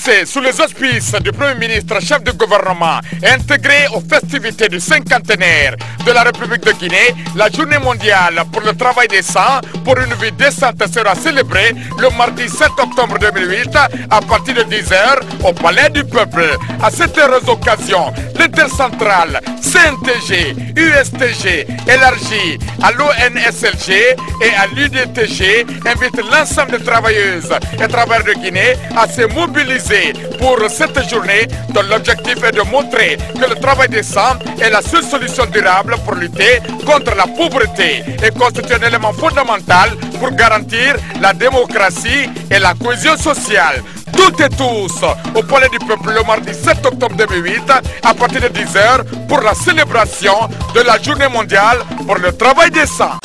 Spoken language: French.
Placé sous les auspices du Premier ministre, chef de gouvernement et intégré aux festivités du cinquantenaire de la République de Guinée, la journée mondiale pour le travail décent pour une vie décente sera célébrée le mardi 7 octobre 2008 à partir de 10h au Palais du Peuple. À cette heureuse occasion, l'intercentrale CNTG, USTG, élargie à l'ONSLG et à l'UDTG invite l'ensemble des travailleuses et travailleurs de Guinée à se mobiliser pour cette journée dont l'objectif est de montrer que le travail décent est la seule solution durable pour lutter contre la pauvreté et constitue un élément fondamental pour garantir la démocratie et la cohésion sociale. Toutes et tous au Palais du Peuple le mardi 7 octobre 2008 à partir de 10h pour la célébration de la journée mondiale pour le travail décent.